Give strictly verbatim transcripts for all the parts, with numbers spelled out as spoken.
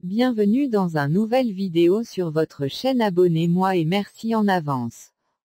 Bienvenue dans un nouvelle vidéo sur votre chaîne. Abonnez-moi et merci en avance.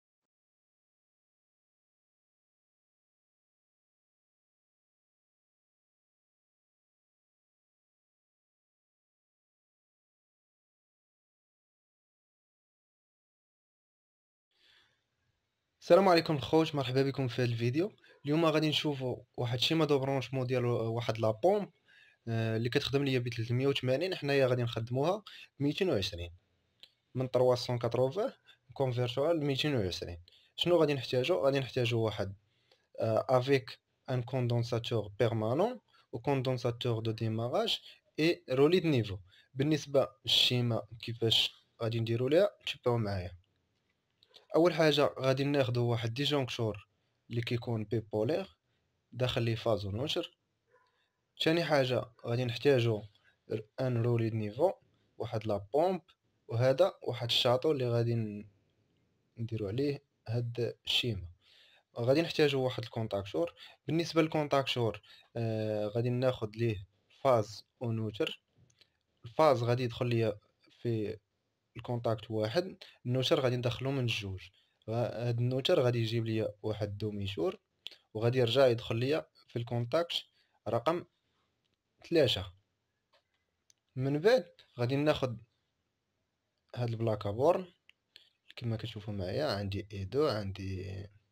السلام عليكم الخوت، مرحبا بكم في هذا الفيديو. اليوم غادي نشوفوا واحد شيما دو برونشمون ديال واحد لا بومب آه، اللي كتخدم ليا ب ثلاثمية وثمانين. حنايا غادي نخدموها ب ميتين وعشرين من ثلاثمية وثمانين كونفيرتوها ل ميتين وعشرين. شنو غادي نحتاجو؟ غادي نحتاجو واحد افيك ان كوندونساتور بيرمانون و كوندونساتور دو ديماراج اي رولي د نيفو. بالنسبه للشيما كيفاش غادي نديرو ليها تبعوا معايا. اول حاجه غادي ناخذوا واحد ديجونكتور اللي كيكون بيبولير داخل ليه فاز ونوتر. ثاني حاجه غادي نحتاجو ان رولي د نيفو، واحد لا بومب، وهذا واحد الشاطو اللي غادي نديرو عليه هاد الشيما. غادي نحتاجو واحد الكونتاكتور. بالنسبه للكونتاكتور آه غادي ناخذ ليه فاز ونوتر. الفاز غادي يدخل ليا في الكونتاكت واحد، النوتر غادي ندخلو من الجوج. هاد النوتر غادي يجيب ليا واحد دوميشور وغادي يرجع يدخل ليا في الكونتاكت رقم ثلاثة. من بعد غادي ناخد هاد البلاكا بورن كما كتشوفوا معايا. عندي اي دو، عندي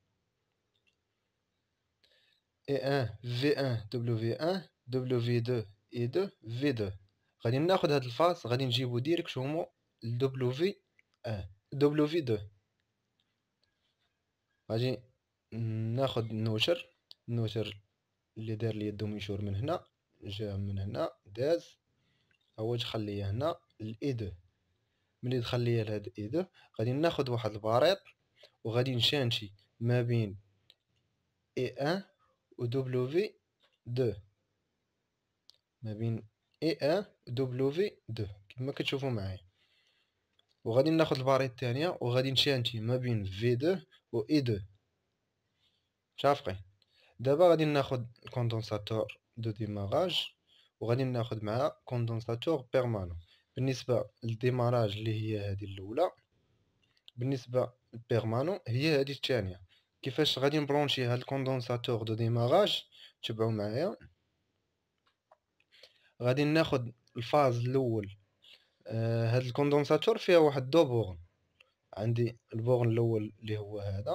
اي واحد في واحد دبليو في واحد دبليو في اثنين اي اثنين في اثنين. غادي ناخد هاد الفاس غادي نجيبو ديريكتومون لدبليو في واحد دبليو في اثنين. غادي ناخد النوتر النوتر اللي دار لي الدوميشور من هنا، جا من هنا داز هو دخل ليا هنا الاي اثنين. ملي دخل ليا لهاد اي اثنين غادي ناخد واحد الباريط وغادي نشانشي ما بين اي واحد و دبليو في اثنين، ما بين اي واحد و دبليو في اثنين كما كتشوفوا معايا. وغادي ناخد الباريط الثانيه وغادي نشانشي ما بين في اثنين و اي اثنين. متفقين؟ دابا غادي ناخد الكوندونساتور دو ديماراج وغادي ناخد معاه كوندونساتور بيرمانون. بالنسبه للديماراج اللي هي هذه الاولى، بالنسبه للبيرمانون هي هذه الثانيه. كيفاش غادي نبرونشي هاد الكوندونساتور دو ديماراج؟ تبعوا معايا. غادي ناخد الفاز الاول. آه هاد الكوندونساتور فيها واحد دو بورن. عندي البورن الاول اللي هو هذا،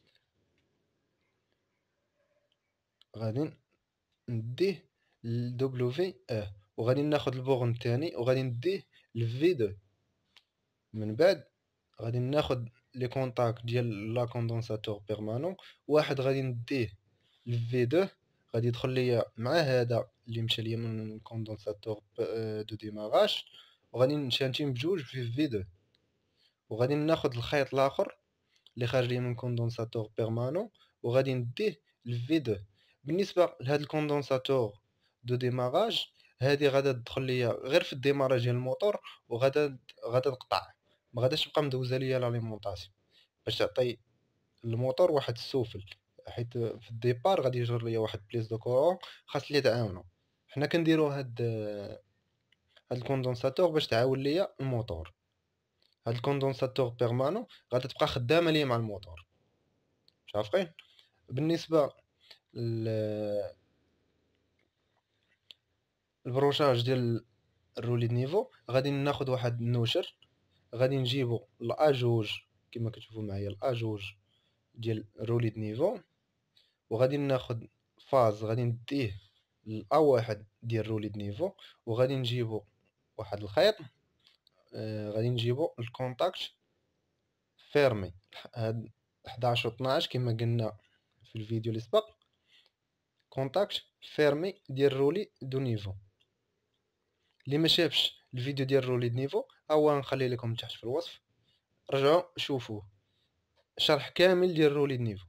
غادي نديه ل دبليو في اه، وغادي ناخد البورن الثاني وغادي نديه ل في اثنين. من بعد غادي ناخد لي كونتاكت ديال لا كوندونساتور بيرمانون. واحد غادي نديه ل في اثنين غادي يدخل ليا مع هذا اللي مشى ليا من كوندونساتور دو ديماراج، وغادي نشانتيهم بجوج في في اثنين. وغادي ناخد الخيط الاخر اللي خارج ليا من كوندونساتور بيرمانون وغادي نديه ل في اثنين. بالنسبه لهاد الكوندونساتور دو ديماراج هادي غادا تدخل ليا غير في الديماراج ديال الموتور وغادا غادا تقطع، ما غاداش تبقى مدوزه ليا لاليمونطاسيون باش تعطي الموتور واحد السوفل، حيت في الديبار غادي يجر ليا واحد بليس دو كورون خاص ليا تعاونو. حنا كنديرو هاد هاد الكوندونساتور باش تعاون ليا الموتور. هاد الكوندونساتور بيرمانون غادا تبقى خدامه ليا مع الموتور. متفقين؟ بالنسبه البروشاج ديال الرولي نيفو غادي ناخد واحد النوشر، غادي نجيبو لا جوج كما كتشوفوا معايا لا جوج ديال الرولي نيفو، وغادي ناخد فاز غادي نديه لا واحد ديال الرولي نيفو، وغادي نجيبو واحد الخيط آه غادي نجيبو الكونتاكت فيرمي هاد حداش و اثناش كما قلنا في الفيديو اللي سبق. كونتاكت فيرمي ديال الرولي دو نيفو. اللي ما شافش الفيديو ديال رولي نيفو هو نخلي لكم تحت في الوصف، رجعوا شوفوه شرح كامل ديال رولي نيفو.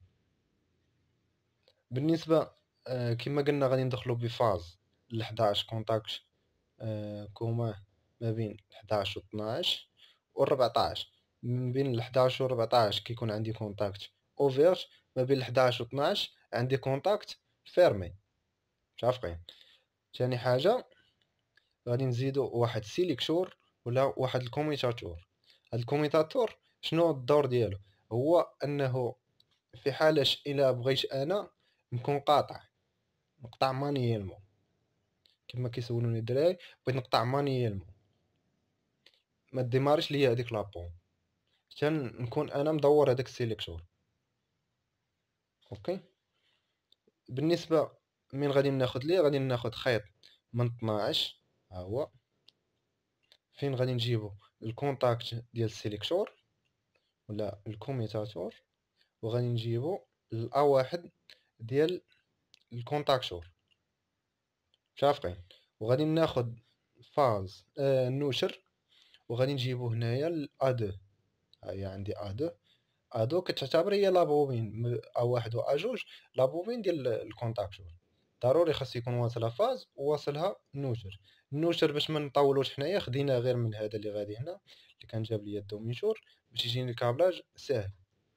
بالنسبه آه كما قلنا غادي ندخلوا بفاز ل حداش كونتاكت آه كوما ما بين حداش و اثناش و أربعطاش. من بين ال حداش و أربعطاش كيكون عندي كونتاكت اوفيرت، ما بين ال حداش و اثناش عندي كونتاكت فيرمي. متفقين؟ ثاني حاجه غادي نزيدو واحد سيليكتور ولا واحد الكوميتاتور. هاد الكوميتاتور شنو الدور ديالو؟ هو انه في حاله الا بغيت انا نكون قاطع، نقطع مانييلمون كما كيسولوني الدراري، بغيت نقطع مانييلمون ما ديماريش ليا هذيك لابون، حتى نكون انا مدور هذاك السيليكتور. اوكي، بالنسبه من غادي ناخذ ليه، غادي ناخذ خيط من اثناش، ها هو فين غادي نجيبو الكونتاكت ديال السيليكتور ولا الكوميتاتور، وغادي نجيبو الا واحد ديال الكونتاكتور، متفقين؟ وغادي ناخذ فاز آه النوشر، وغادي نجيبو هنايا ا اثنين، ها هي عندي ا اثنين. ا اثنين كتعتبر هي لابوبين ا واحد و ا جوج لابوبين ديال الكونتاكتور، ضروري خاص يكون واصلها فاز وواصلها النوشر. النوشر باش ما نطولوش حنايا خدينا غير من هذا اللي غادي هنا اللي كان جاب لي الدوميتور باش يجيني الكابلاج ساهل.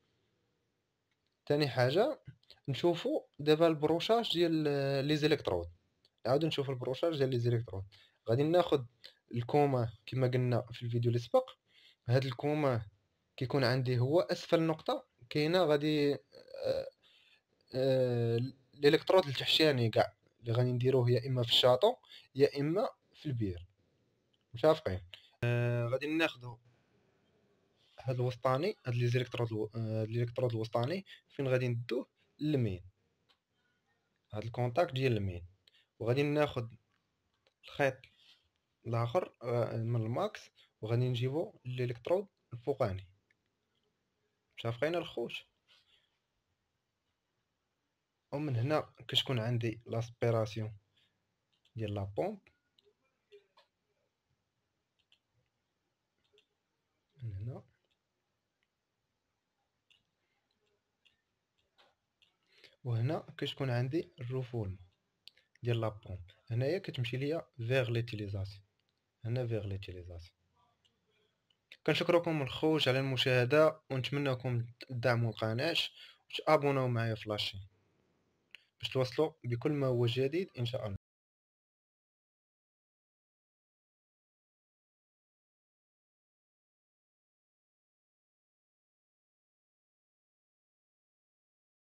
ثاني حاجه نشوفوا دابا البروشاج ديال لي زيليكترود، نعاودو نشوفوا البروشاج ديال لي زيليكترود. غادي ناخذ الكوما كما قلنا في الفيديو اللي سبق. هاد الكوما كيكون عندي هو اسفل نقطه كاينه غادي آه آه الالكترود التحتاني كاع اللي غادي نديروه يا اما في الشاطو يا اما في البير، متفقين؟ آه غادي ناخذوا هاد الوسطاني، هاد لي زيليكترود هاد الالكترود الوسطاني فين غادي ندوه للمين، هاد الكونتاكت ديال المين. وغادي ناخذ الخيط الاخر من الماكس وغادي نجيبو الالكترود الفوقاني، متفقين الخوت؟ ومن هنا كتكون عندي لاسبيراسيون ديال لا بومب من هنا، وهنا كتكون عندي الرفول ديال لا بومب. هنايا كتمشي ليا فيغ ليتيليزاسيون، هنا فيغ ليتيليزاسيون. كنشكركم الخوت على المشاهده، ونتمنىكم تدعموا القناه وتابوناو معايا في لاشين باش توصلوا بكل ما هو جديد ان شاء الله.